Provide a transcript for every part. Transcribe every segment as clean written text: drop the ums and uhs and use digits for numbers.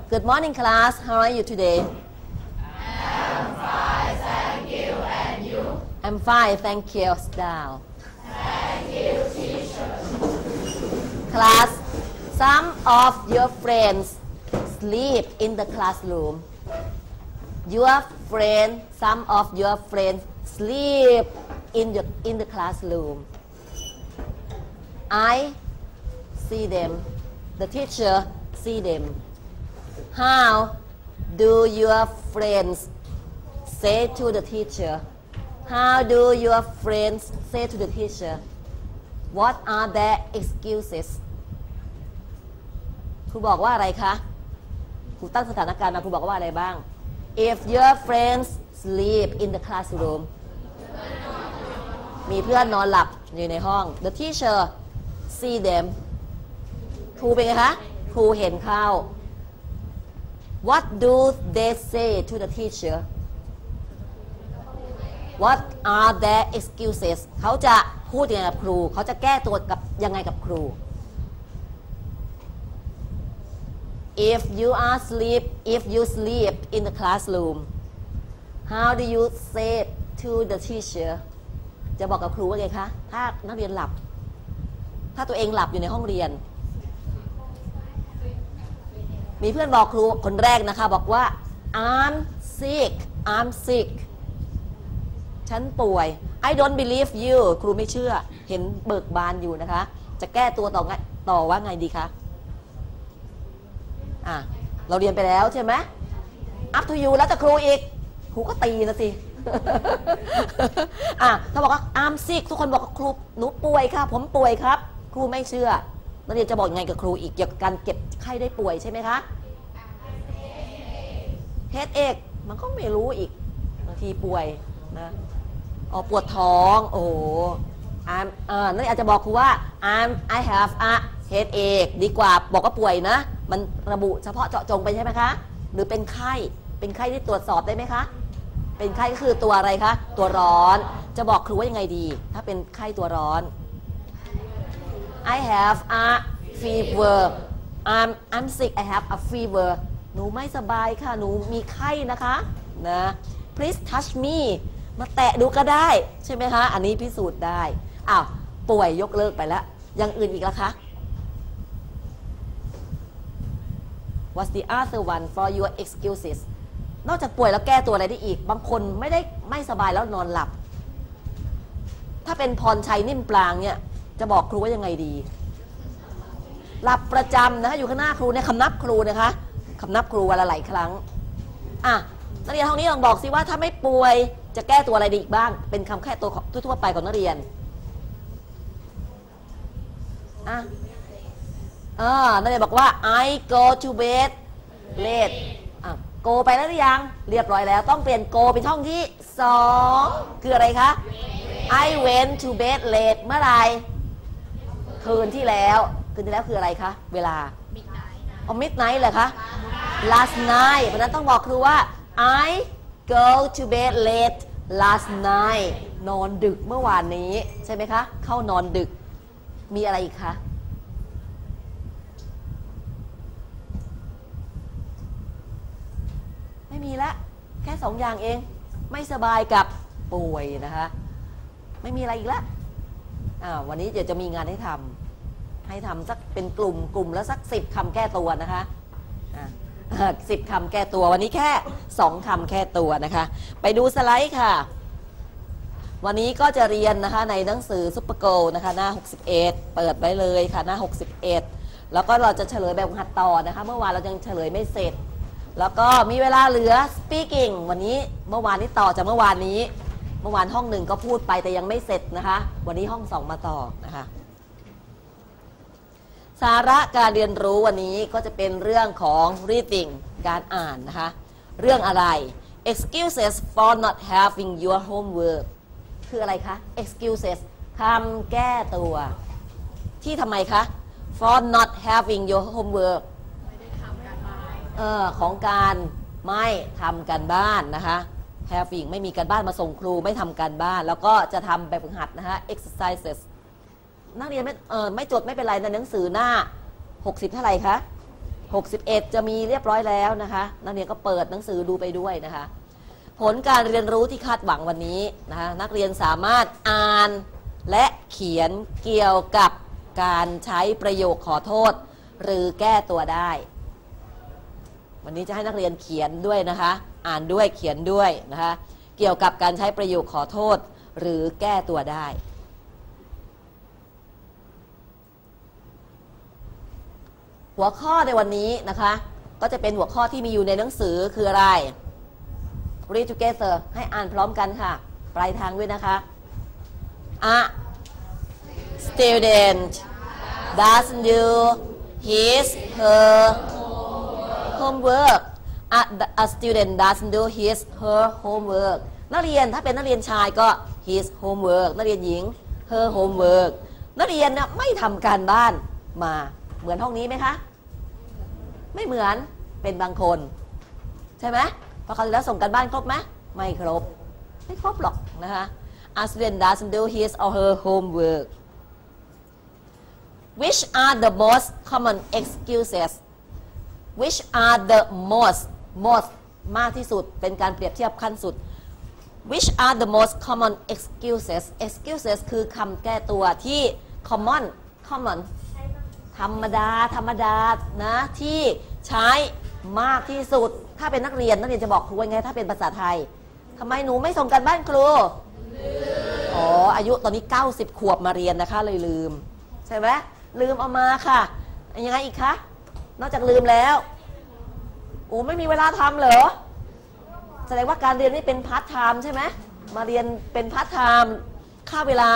Good morning, class. How are you today? I'm fine, thank you. And you? I'm fine, thank you. Sit down. Thank you, teacher. Class, some of your friends sleep in the classroom. Some of your friends sleep in the classroom. I see them. The teacher see them. How do your friends say to the teacher? How do your friends say to the teacher? What are their excuses? ครูบอกว่าอะไรคะครูตั้งสถานการณ์มาครูบอกว่าอะไรบ้าง If your friends sleep in the classroom มีเพื่อนนอนหลับอยู่ในห้อง The teacher see them ครูเป็นไงคะครูเห็นเข้า What do they say to the teacher? What are their excuses? เขาจะพูดยังไงกับครูเขาจะแก้ตัวกับยังไงกับครู If you sleep in the classroom, how do you say to the teacher? จะบอกกับครูว่าไงคะถ้านักเรียนหลับถ้าตัวเองหลับอยู่ในห้องเรียนมีเพื่อนบอกครูคนแรกนะคะบอกว่า I'm sick ฉันป่วย I don't believe you ครูไม่เชื่อเห็นเบิกบานอยู่นะคะจะแก้ตัวต่อว่าไงดีคะเราเรียนไปแล้วใช่ไหม up to you แล้วแต่ครูอีกครูก็ตีนะสิ ถ้าบอกว่า I'm sick ทุกคนบอกครูหนูป่วยค่ะผมป่วยครับครูไม่เชื่อนักเรียนจะบอกยังไงกับครูอีกเกี่ยวกับการเก็บไข้ได้ป่วยใช่ไหมคะ headache มันก็ไม่รู้อีกบางทีป่วยนะปวดท้องโอ้โหนั่นอาจจะบอกครูว่า I have a headache ดีกว่าบอกว่าป่วยนะมันระบุเฉพาะเจาะจงไปใช่ไหมคะหรือเป็นไข้ที่ตรวจสอบได้ไหมคะเป็นไข้ก็คือตัวอะไรคะตัวร้อนจะบอกครูว่ายังไงดีถ้าเป็นไข้ตัวร้อน I have a fever I'm sick I have a fever หนูไม่สบายค่ะหนูมีไข้นะคะนะ please touch me มาแตะดูก็ได้ใช่ไหมคะอันนี้พิสูจน์ได้ป่วยยกเลิกไปแล้วอย่างอื่นอีกแล้วคะ What's the other one for your excuses นอกจากป่วยแล้วแก้ตัวอะไรได้อีกบางคนไม่สบายแล้วนอนหลับถ้าเป็นพรชัยนิ่มปรางเนี่ยจะบอกครูว่ายังไงดีหลับประจำนะคะอยู่ข้างหน้าครูในคำนับครูนะคะคำนับครูวันละหลายครั้งนักเรียนห้องนี้ลองบอกสิว่าถ้าไม่ป่วยจะแก้ตัวอะไรดีอีกบ้างเป็นคำแก้ตัวทั่วไปของนักเรียนนักเรียนบอกว่า I go to bed late go ไปแล้วหรือยังเรียบร้อยแล้วต้องเปลี่ยน go เป็นช่องที่2คืออะไรคะ I went to bed late เมื่อไหร่คืนที่แล้วคืออะไรคะเวลา midnight เหรอคะ last night เพราะนั้นต้องบอกครูว่า I go to bed late last night นอนดึกเมื่อวานนี้ใช่ไหมคะเข้านอนดึกมีอะไรอีกคะไม่มีละแค่2อย่างเองไม่สบายกับป่วยนะคะไม่มีอะไรอีกละวันนี้เดี๋ยวจะมีงานให้ทำสักเป็นกลุ่มแล้วสัก10คำแก้ตัวนะคะ10คำแก้ตัววันนี้แค่2คำแก้ตัวนะคะไปดูสไลด์ค่ะวันนี้ก็จะเรียนนะคะในหนังสือซุปเปอร์โกลนะคะหน้า61เปิดไว้เลยค่ะหน้า61แล้วก็เราจะเฉลยแบบหัดต่อนะคะเมื่อวานเรายังเฉลยไม่เสร็จแล้วก็มีเวลาเหลือ speaking วันนี้เมื่อวานนี้ต่อจากเมื่อวานห้อง1ก็พูดไปแต่ยังไม่เสร็จนะคะวันนี้ห้อง2มาต่อนะคะสาระการเรียนรู้วันนี้ก็จะเป็นเรื่องของ reading การอ่านนะคะเรื่องอะไร excuses for not having your homework คืออะไรคะ excuses คำแก้ตัวที่ทำไมคะ for not having your homework ของการไม่ทำการบ้านนะคะ having ไม่มีการบ้านมาส่งครูไม่ทำการบ้านแล้วก็จะทำแบบฝึกหัดนะคะ exercises นักเรียนไม่จดไม่เป็นไรในหนังสือหน้า60เท่าไหร่คะ 61จะมีเรียบร้อยแล้วนะคะนักเรียนก็เปิดหนังสือดูไปด้วยนะคะผลการเรียนรู้ที่คาดหวังวันนี้นะคะนักเรียนสามารถอ่านและเขียนเกี่ยวกับการใช้ประโยคขอโทษหรือแก้ตัวได้วันนี้จะให้นักเรียนเขียนด้วยนะคะอ่านด้วยเขียนด้วยนะคะเกี่ยวกับการใช้ประโยคขอโทษหรือแก้ตัวได้หัวข้อในวันนี้นะคะก็จะเป็นหัวข้อที่มีอยู่ในหนังสือคืออะไร Read together ให้อ่านพร้อมกันค่ะปลายทางด้วยนะคะ A student doesn't do his her homework a student doesn't do his her homework นักเรียนถ้าเป็นนักเรียนชายก็ his homework นักเรียนหญิง her homework นักเรียนไม่ทำการบ้านมาเหมือนห้องนี้ไหมคะไม่เหมือนเป็นบางคนใช่ไหมพอเขาแล้วส่งการบ้านครบไหมไม่ครบไม่ครบหรอกนะคะ a student doesn't do his or her homework which are the most common excuses which are the most มากที่สุดเป็นการเปรียบเทียบขั้นสุด which are the most common excuses คือคำแก้ตัวที่ common ธรรมดานะที่ใช้มากที่สุดถ้าเป็นนักเรียนจะบอกครูว่าไงถ้าเป็นภาษาไทยทำไมหนูไม่ส่งการบ้านครูอ๋ออายุตอนนี้90ขวบมาเรียนนะคะเลยลืมใช่ไหมลืมเอามาค่ะยังไงอีกคะนอกจากลืมแล้วโอ้ไม่มีเวลาทำเหรอแสดงว่าการเรียนนี่เป็นพาร์ทไทม์ใช่ไหมมาเรียนเป็นพาร์ทไทม์ค่าเวลา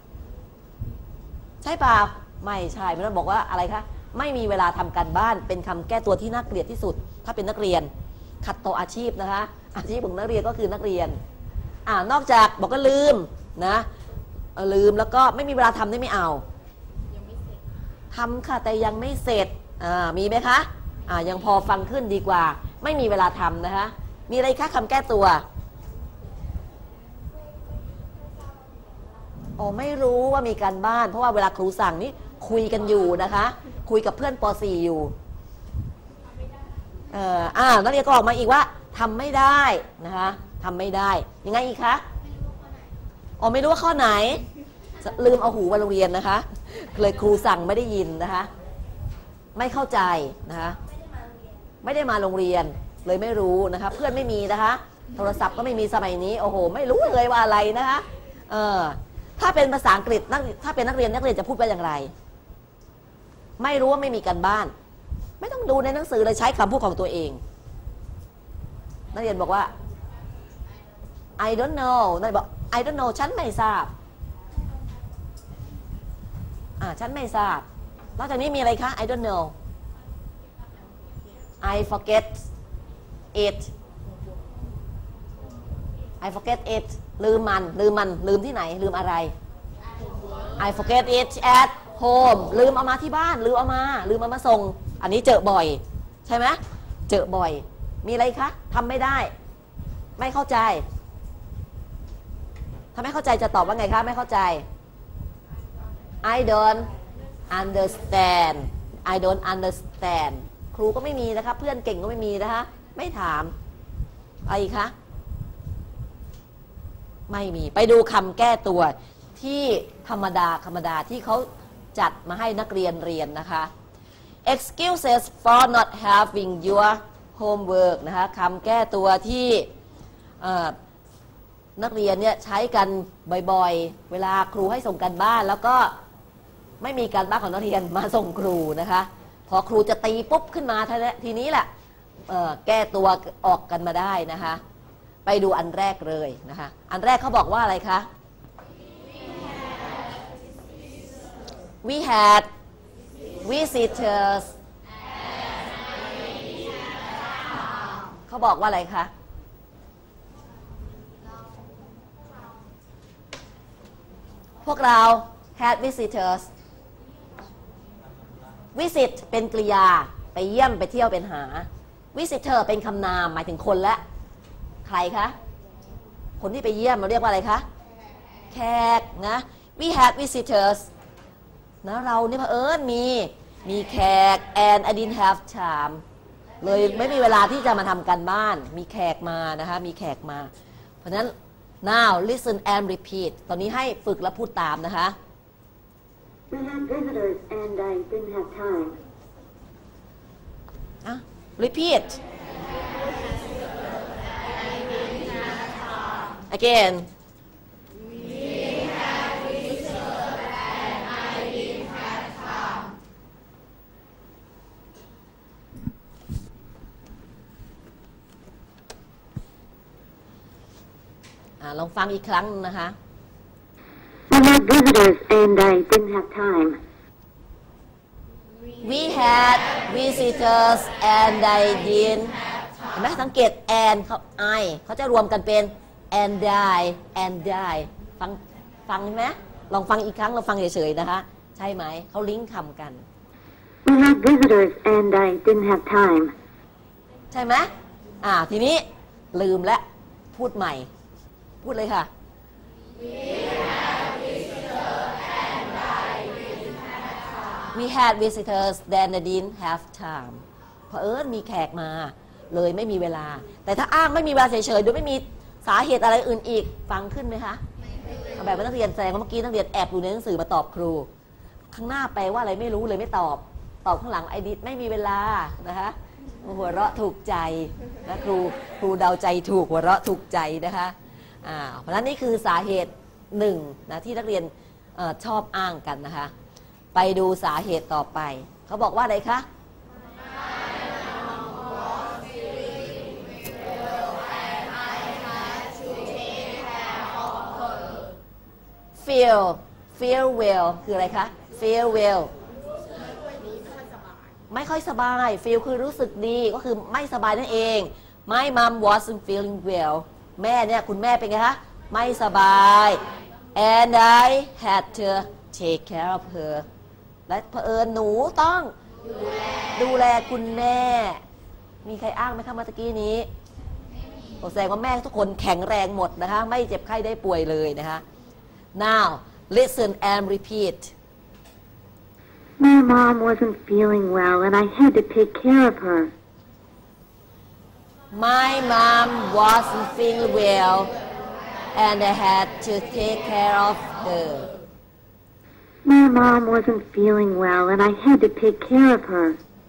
ใช่เปล่าไม่ใช่มันบอกว่าอะไรคะไม่มีเวลาทำการบ้านเป็นคำแก้ตัวที่น่าเกลียดที่สุดถ้าเป็นนักเรียนขัดต่ออาชีพนะคะอาชีพของนักเรียนก็คือนักเรียนนอกจากบอกก็ลืมนะลืมแล้วก็ไม่มีเวลาทำได้ไม่เอาทำค่ะแต่ยังไม่เสร็จมีไหมคะยังพอฟังขึ้นดีกว่าไม่มีเวลาทำนะคะมีอะไรคะคำแก้ตัวไม่รู้ว่ามีการบ้านเพราะว่าเวลาครูสั่งนี่คุยกันอยู่นะคะคุยกับเพื่อนป .4 อยู่นักเรียนก็ออกมาอีกว่าทำไม่ได้นะคะทำไม่ได้ยังไงอีกคะไม่รู้ว่าข้อไหนลืมเอาหูมาโรงเรียนนะคะเลยครูสั่งไม่ได้ยินนะคะไม่เข้าใจนะคะไม่ได้มาโรงเรียนเลยไม่รู้นะคะเพื่อนไม่มีนะคะโทรศัพท์ก็ไม่มีสมัยนี้โอ้โหไม่รู้เลยว่าอะไรนะคะถ้าเป็นภาษาอังกฤษถ้าเป็นนักเรียนจะพูดว่าอย่างไรไม่รู้ว่าไม่มีการบ้านไม่ต้องดูในหนังสือเลยใช้คำพูดของตัวเองนักเรียนบอกว่า I don't know นักเรียนบอก I don't know ฉันไม่ทราบฉันไม่ทราบนอกจากนี้มีอะไรคะ I don't know I forget it I forget it ลืมที่ไหนลืมอะไร I forget it at home ลืมเอามาที่บ้านลืมเอามาส่งอันนี้เจอบ่อยใช่ไหมเจอบ่อยมีอะไรคะทำไม่ได้ไม่เข้าใจถ้าไม่เข้าใจจะตอบว่าไงคะไม่เข้าใจ I don't understand ครูก็ไม่มีนะคะเพื่อนเก่งก็ไม่มีนะคะไม่ถามอะไรคะไม่มีไปดูคำแก้ตัวที่ธรรมดาที่เขาจัดมาให้นักเรียนเรียนนะคะ excuses for not having your homework นะคะคำแก้ตัวที่นักเรียนเนี่ยใช้กันบ่อยๆเวลาครูให้ส่งการบ้านแล้วก็ไม่มีการบ้านของนักเรียนมาส่งครูนะคะพอครูจะตีปุ๊บขึ้นมาทีนี้แหละแก้ตัวออกกันมาได้นะคะไปดูอันแรกเลยนะคะอันแรกเขาบอกว่าอะไรคะ We had visitors เขาบอกว่าอะไรคะพวกเรา had visitors visit เป็นกริยาไปเยี่ยมไปเที่ยวเป็นหา visitor เป็นคำนามหมายถึงคนและใครคะคนที่ไปเยี่ยมเราเรียกว่าอะไรคะแขกนะ we had visitors นะเราเนี่ยเผอิญมีมีแขก and I didn't have time เลยไม่มีเวลาที่จะมาทำการบ้านมีแขกมานะคะมีแขกมาเพราะฉะนั้น now listen and repeat ตอนนี้ให้ฝึกและพูดตามนะคะ We had visitors and I didn't have time. repeat againลองฟังอีกครั้งนะคะ We had visitors and I didn't have time. We had visitors and I didn't เห็นไหมสังเกต and เขาจะรวมกันเป็น and I ฟังไหมลองฟังอีกครั้งเราฟังเฉยๆนะคะใช่ไหมเขาลิงก์คำกัน We had visitors and I didn't have time. ใช่ไหมทีนี้ลืมและพูดใหม่พูดเลยค่ะ We had visitors then I didn't have time เผอิญมีแขกมาเลยไม่มีเวลาแต่ถ้าอ้างไม่มีเวลาเฉยๆโดยไม่มีสาเหตุอะไรอื่นอีกฟังขึ้นไหมคะแบบนักเรียนแสดงว่าเมื่อกี้นักเรียนแอบดูในหนังสือมาตอบครูข้างหน้าแปลว่าอะไรไม่รู้เลยไม่ตอบข้างหลังไอดิไม่มีเวลานะคะหัวเราะถูกใจนะครูเดาใจถูกหัวเราะถูกใจนะคะเพราะฉะนั้นนี่คือสาเหตุหนึ่งนะที่นักเรียนชอบอ้างกันนะคะไปดูสาเหตุต่อไปเขาบอกว่าอะไรคะ feel well คืออะไรคะ feel well ไม่ค่อยสบาย feel คือรู้สึกดีก็คือไม่สบายนั่นเอง My mom wasn't feeling well แม่เนี่ยคุณแม่เป็นไงคะไม่สบาย and I had to take care of her และเผอิญหนูต้องดูแลคุณแม่มีใครอ้างไหมคะเมื่อกี้นี้แสดงว่าแม่ทุกคนแข็งแรงหมดนะคะไม่เจ็บไข้ได้ป่วยเลยนะคะ now listen and repeat My mom wasn't feeling well and I had to take care of her. My mom wasn't feeling well and I had to take care of her. My mom wasn't feeling well and I had to take care of her.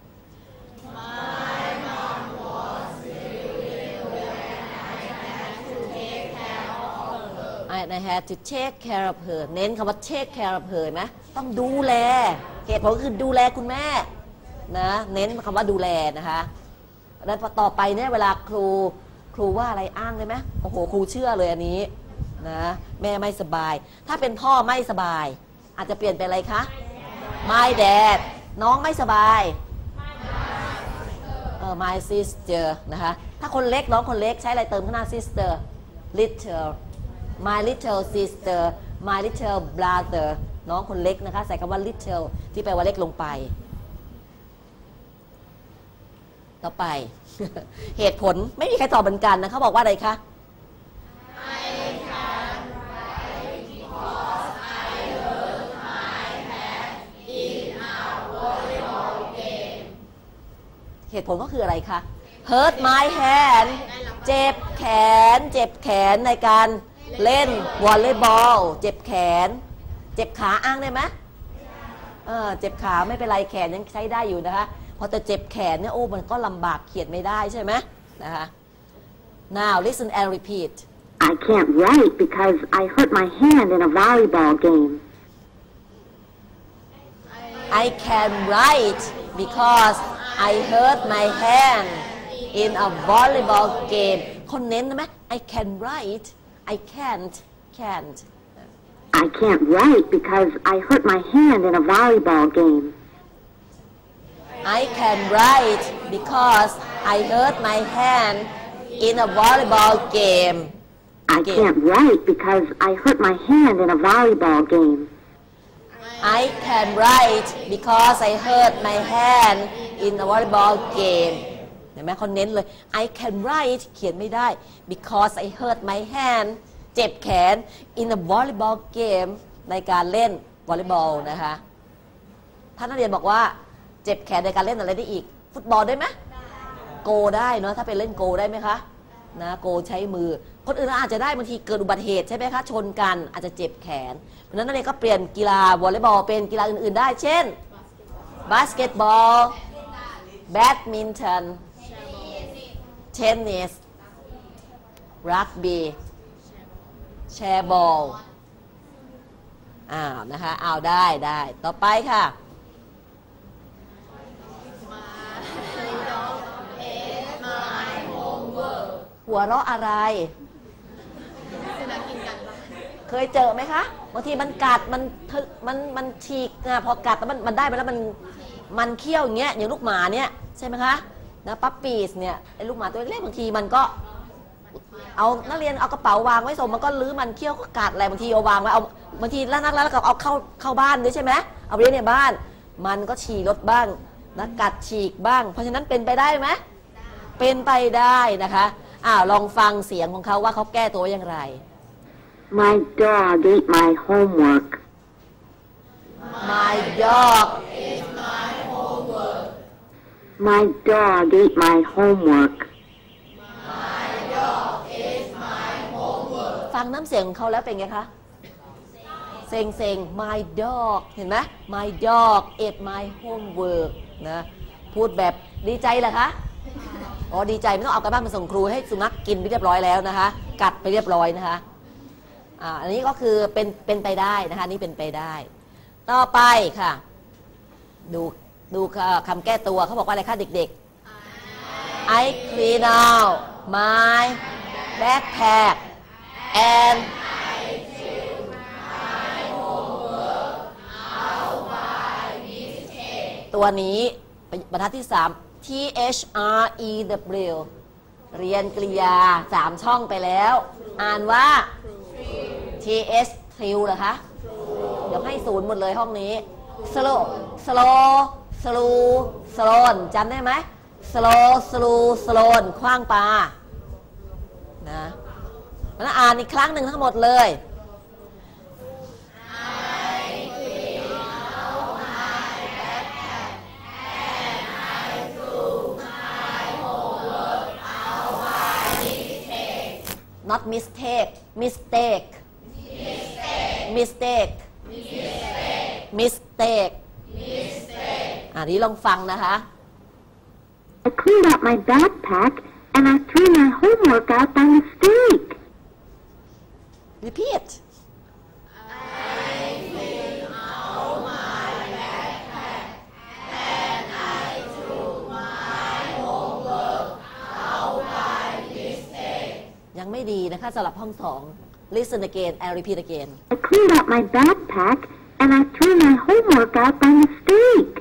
And I had to take care of her เน้นคำว่า take care of her ไหมต้องดูแลเหตุผลคือดูแลคุณแม่นะเน้นคำว่าดูแลนะคะแล้วต่อไปเนี่ยเวลาครูว่าอะไรอ้างได้ไหมโอ้โหครูเชื่อเลยอันนี้นะแม่ไม่สบายถ้าเป็นพ่อไม่สบายอาจจะเปลี่ยนเป็นอะไรคะ My dad น้องไม่สบายmy sister นะคะถ้าคนเล็กน้องคนเล็กใช้อะไรเติมข้างหน้า sister little my little sister my little brother น้องคนเล็กนะคะใส่คำว่า little ที่แปลว่าเล็กลงไปต่อไป เหตุผลไม่มีใครตอบเหมือนกันนะเขาบอกว่าอะไรคะ เหตุผลก็คืออะไรคะ hurt my hand เจ็บแขนในการเล่นวอลเลย์บอลเจ็บแขนเจ็บขาอ้างได้ไหมเจ็บขาไม่เป็นไรแขนยังใช้ได้อยู่นะคะพอแต่เจ็บแขนเนี่ยโอ้มันก็ลำบากเขียนไม่ได้ใช่ไหมนะคะ now listen and repeat I can't write because I hurt my hand in a volleyball game. I can write because I hurt my hand in a volleyball game คนเน้นนะไหม I can write I can't I can't write because I hurt my hand in a volleyball game. I can write because I hurt my hand in a volleyball game. I can't write because I hurt my hand in a volleyball game. I can write because I hurt my hand in a volleyball game เห็นไหมเขาเน้นเลย I can write เขียนไม่ได้ because I hurt my hand เจ็บแขน in a volleyball game ในการเล่นวอลเลย์บอลนะคะถ้านักเรียนบอกว่าเจ็บแขนในการเล่นอะไรได้อีก ฟุตบอลได้ไหมโกได้เนาะถ้าเป็นเล่นโกได้ไหมคะนะโกใช้มือคนอื่นอาจจะได้บางทีเกิดอุบัติเหตุใช่ไหมคะชนกันอาจจะเจ็บแขนเพราะฉะนั้นนักเรียนก็เปลี่ยนกีฬาวอลเลย์บอลเป็นกีฬาอื่นๆได้เช่นบาสเกตบอลแบดมินตันเทนนิสรักบี้แชร์บอลนะคะได้ต่อไปค่ะหัวเราะอะไรเคยเจอไหมคะบางทีมันกัดมันฉีกพอกัดแล้วมันได้ไปแล้วมันเคี้ยวอย่างเงี้ยอย่างลูกหมาเนี่ยใช่ไหมคะนะปั๊ปปี้เนี่ยไอ้ลูกหมาตัวเล็กบางทีมันก็เอานักเรียนเอากระเป๋าวางไว้ส่งมันก็ลื้อมันเคี้ยวก็กัดอะไรบางทีเอาวางไว้เอาบางทีแล้วก็เอาเข้าบ้านด้วยใช่ไหมเอาไปเลี้ยงในบ้านมันก็ฉี่รถบ้างนะกัดฉีกบ้างเพราะฉะนั้นเป็นไปได้ไหมเป็นไปได้นะคะลองฟังเสียงของเขาว่าเขาแก้ตัวอย่างไร My dog ate my homework. My dog is my homework. My dog ate my homework. My dog is my homework. ฟังน้ำเสียงของเขาแล้วเป็นไงคะเซ็ง My dog เห็นไหม My dog ate my homework นะพูดแบบดีใจเหรอคะดีใจไม่ต้องเอากลับบ้านมาส่งครูให้สุนัขกินไปเรียบร้อยแล้วนะคะกัดไปเรียบร้อยนะคะอันนี้ก็คือเป็นไปได้นะคะนี่เป็นไปได้ต่อไปค่ะดูคำแก้ตัวเขาบอกว่าอะไรคะเด็กๆ I clean out my backpack andตัวนี้บรรทัดที่3 THREW เรียนกริยา3ช่องไปแล้วอ่านว่า TH true เหรอคะเดี๋ยวให้0หมดเลยห้องนี้ slow จำได้ไหม slow ขว้างปลานะแล้วอ่านอีกครั้งหนึ่งทั้งหมดเลยnot mistakeนี้ลองฟังนะคะ I cleaned out my backpack and I threw my homework out by mistake. Repeat. I cleaned out my backpack and I threw my homework out by mistake. ยังไม่ดีนะคะสำหรับห้อง2 Listen again and repeat again. I cleaned out my backpack and I threw my homework out by mistake.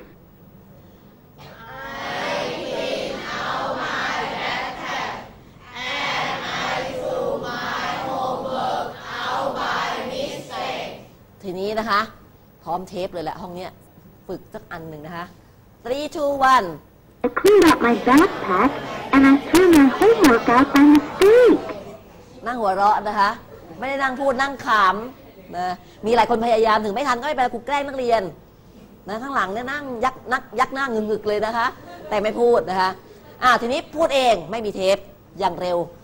I cleaned out my backpack and I threw my homework out by mistake. ทีนี้นะคะพร้อมเทปเลยแหละห้องเนี้ยฝึกสักอันหนึ่งนะคะ3 2 1 I cleaned out my backpack and I threw my homework out by mistake. นั่งหัวเราะนะคะไม่ได้นั่งพูดนั่งขำนะมีหลายคนพยายามถึงไม่ทันก็ไม่เป็นไรครูแกล้งนักเรียนนะข้างหลังเนี่ยนั่งยักหน้าเงึกๆเลยนะคะแต่ไม่พูดนะคะทีนี้พูดเองไม่มีเทปอย่างเร็ว